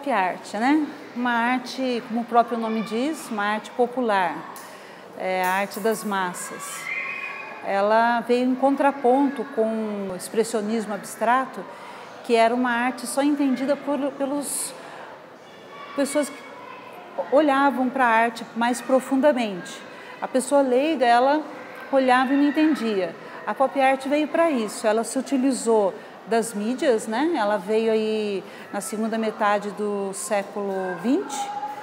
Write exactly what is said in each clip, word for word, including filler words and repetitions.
pop art, né? Uma arte, como o próprio nome diz, uma arte popular, é a arte das massas. Ela veio em contraponto com o expressionismo abstrato, que era uma arte só entendida por pelos pessoas que olhavam para a arte mais profundamente. A pessoa leiga, ela olhava e não entendia. A pop art veio para isso, ela se utilizou das mídias, né? Ela veio aí na segunda metade do século vinte,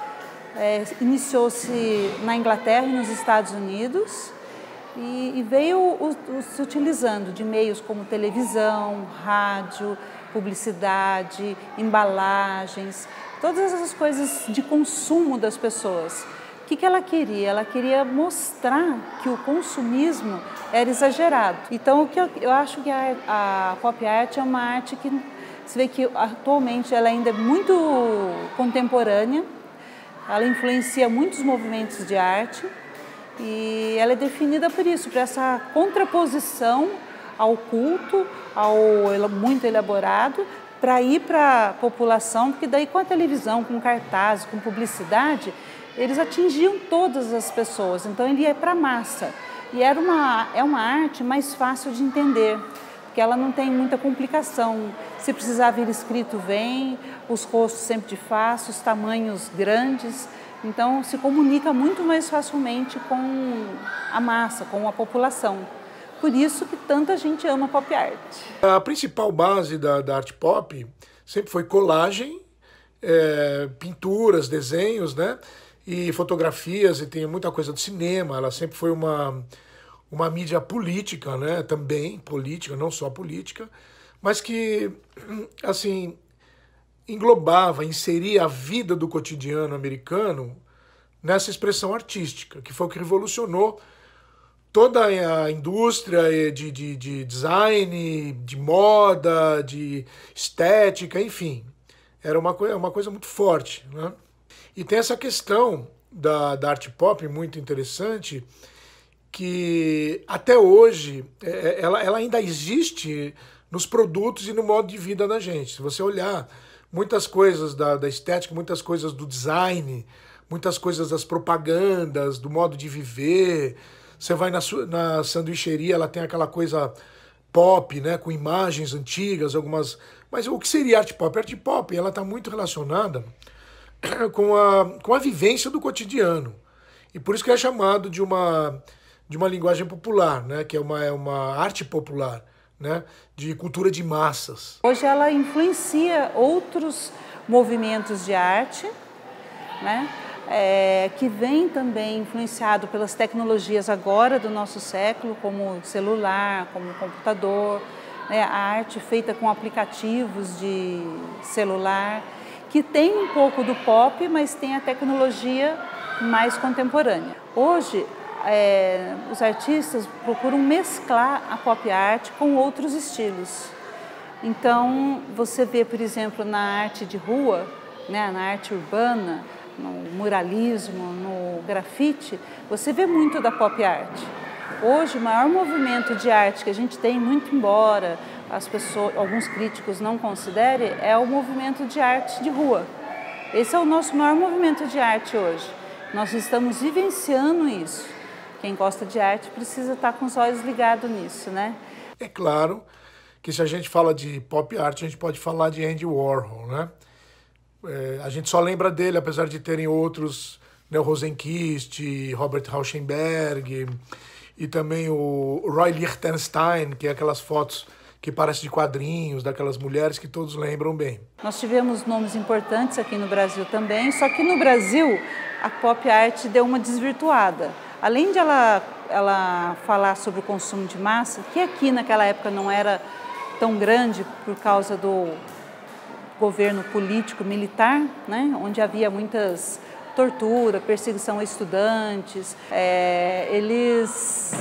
é, iniciou-se na Inglaterra e nos Estados Unidos e, e veio o, o, se utilizando de meios como televisão, rádio, publicidade, embalagens, todas essas coisas de consumo das pessoas. O que, que ela queria? Ela queria mostrar que o consumismo era exagerado. Então, o que eu, eu acho que a, a pop art é uma arte que você vê que atualmente ela ainda é muito contemporânea, ela influencia muitos movimentos de arte e ela é definida por isso, por essa contraposição ao culto, ao muito elaborado, para ir para a população, porque daí com a televisão, com cartaz, com publicidade, eles atingiam todas as pessoas, então ele ia para a massa. E era uma, é uma arte mais fácil de entender, porque ela não tem muita complicação. Se precisar vir escrito, vem, os rostos sempre de face, os tamanhos grandes, então se comunica muito mais facilmente com a massa, com a população. Por isso que tanta gente ama pop art. A principal base da, da arte pop sempre foi colagem, é, pinturas, desenhos, né? E fotografias, e tem muita coisa do cinema. Ela sempre foi uma, uma mídia política, né? Também política, não só política, mas que, assim, englobava, inseria a vida do cotidiano americano nessa expressão artística, que foi o que revolucionou toda a indústria de, de, de design, de moda, de estética, enfim. Era uma, coisa, uma coisa muito forte, né? E tem essa questão da, da arte pop muito interessante, que até hoje ela, ela ainda existe nos produtos e no modo de vida da gente. Se você olhar muitas coisas da, da estética, muitas coisas do design, muitas coisas das propagandas, do modo de viver. Você vai na, na sanduicheria, ela tem aquela coisa pop, né, com imagens antigas, algumas... Mas o que seria arte pop? A arte pop ela está muito relacionada com a, com a vivência do cotidiano. E por isso que é chamado de uma, de uma linguagem popular, né? Que é uma, é uma arte popular, né? De cultura de massas. Hoje ela influencia outros movimentos de arte, né? É, que vem também influenciado pelas tecnologias agora do nosso século, como celular, como computador, né? A arte feita com aplicativos de celular, que tem um pouco do pop, mas tem a tecnologia mais contemporânea. Hoje, é, os artistas procuram mesclar a pop art com outros estilos. Então, você vê, por exemplo, na arte de rua, né, na arte urbana, no muralismo, no grafite, você vê muito da pop art. Hoje, o maior movimento de arte que a gente tem, muito embora as pessoas, alguns críticos não considerem, é o movimento de arte de rua. Esse é o nosso maior movimento de arte hoje. Nós estamos vivenciando isso. Quem gosta de arte precisa estar com os olhos ligados nisso, né? É claro que se a gente fala de pop art, a gente pode falar de Andy Warhol, né? É, a gente só lembra dele, apesar de terem outros, né, o Rosenquist, Robert Rauschenberg, e também o Roy Lichtenstein, que é aquelas fotos que parecem de quadrinhos, daquelas mulheres que todos lembram bem. Nós tivemos nomes importantes aqui no Brasil também, só que no Brasil a pop art deu uma desvirtuada. Além de ela, ela falar sobre o consumo de massa, que aqui naquela época não era tão grande por causa do governo político militar, né, onde havia muitas tortura, perseguição a estudantes, é, eles,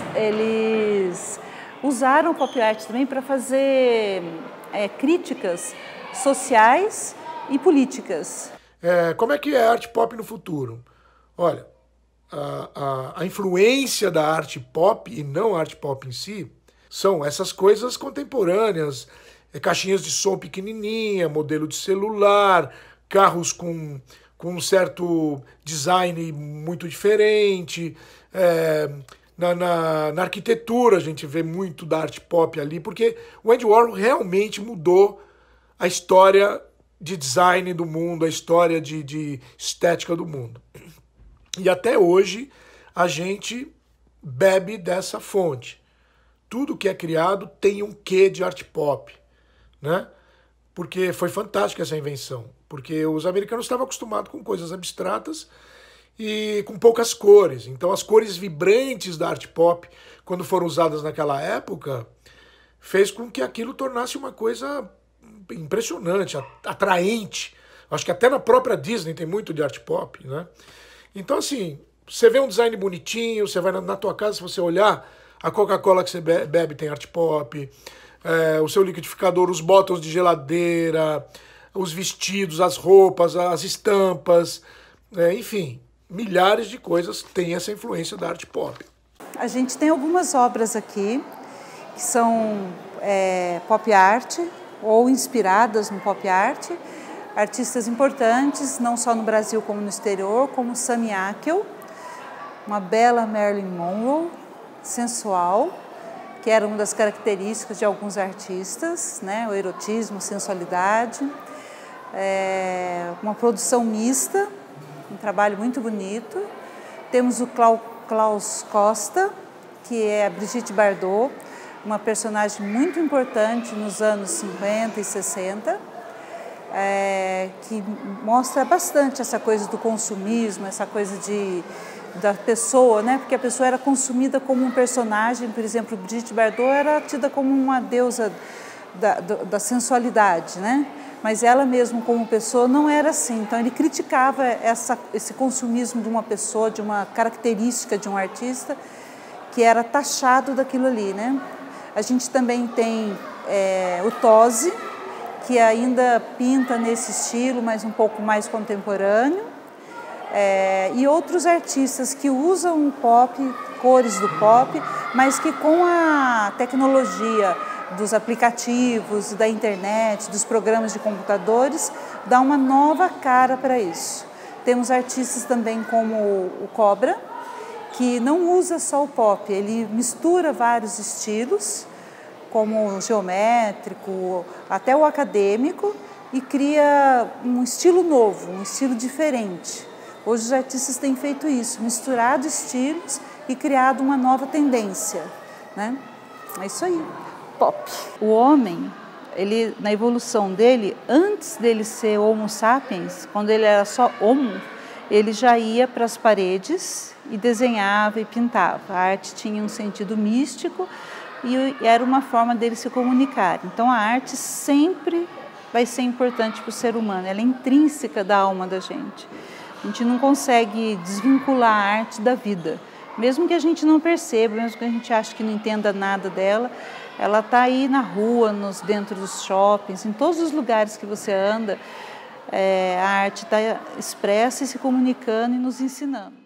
eles usaram o pop art também para fazer é, críticas sociais e políticas. É, como é que é a arte pop no futuro? Olha, a, a, a influência da arte pop, e não a arte pop em si, são essas coisas contemporâneas, é, caixinhas de som pequenininha, modelo de celular, carros com, com um certo design muito diferente. É, na, na, na arquitetura a gente vê muito da arte pop ali, porque o Andy Warhol realmente mudou a história de design do mundo, a história de, de estética do mundo. E até hoje a gente bebe dessa fonte. Tudo que é criado tem um quê de arte pop, né? Porque foi fantástica essa invenção, porque os americanos estavam acostumados com coisas abstratas e com poucas cores. Então as cores vibrantes da arte pop, quando foram usadas naquela época, fez com que aquilo tornasse uma coisa impressionante, atraente. Acho que até na própria Disney tem muito de arte pop, né? Então assim, você vê um design bonitinho, você vai na, na tua casa, se você olhar, a Coca-Cola que você bebe tem arte pop, é, o seu liquidificador, os botões de geladeira, os vestidos, as roupas, as estampas, é, enfim, milhares de coisas têm essa influência da arte pop. A gente tem algumas obras aqui que são é, pop art ou inspiradas no pop art, artistas importantes, não só no Brasil como no exterior, como Sunny Akel, uma bela Marilyn Monroe, sensual, que era uma das características de alguns artistas, né? O erotismo, a sensualidade, é, uma produção mista, um trabalho muito bonito. Temos o Klaus Costa, que é a Brigitte Bardot, uma personagem muito importante nos anos cinquenta e sessenta, é, que mostra bastante essa coisa do consumismo, essa coisa de da pessoa, né? Porque a pessoa era consumida como um personagem, por exemplo, Brigitte Bardot era tida como uma deusa da, da sensualidade, né? Mas ela mesma como pessoa não era assim, então ele criticava essa, esse consumismo de uma pessoa, de uma característica de um artista que era taxado daquilo ali, né? A gente também tem é, o Tosi, que ainda pinta nesse estilo, mas um pouco mais contemporâneo. É, e outros artistas que usam o pop, cores do pop, mas que com a tecnologia dos aplicativos, da internet, dos programas de computadores, dá uma nova cara para isso. Temos artistas também como o Cobra, que não usa só o pop, ele mistura vários estilos, como o geométrico, até o acadêmico, e cria um estilo novo, um estilo diferente. Hoje os artistas têm feito isso, misturado estilos e criado uma nova tendência, né? É isso aí, pop. O homem, ele, na evolução dele, antes dele ser Homo sapiens, quando ele era só homo, ele já ia para as paredes e desenhava e pintava. A arte tinha um sentido místico e era uma forma dele se comunicar. Então a arte sempre vai ser importante para o ser humano, ela é intrínseca da alma da gente. A gente não consegue desvincular a arte da vida. Mesmo que a gente não perceba, mesmo que a gente ache que não entenda nada dela, ela está aí na rua, nos, dentro dos shoppings, em todos os lugares que você anda, é, a arte está expressa e se comunicando e nos ensinando.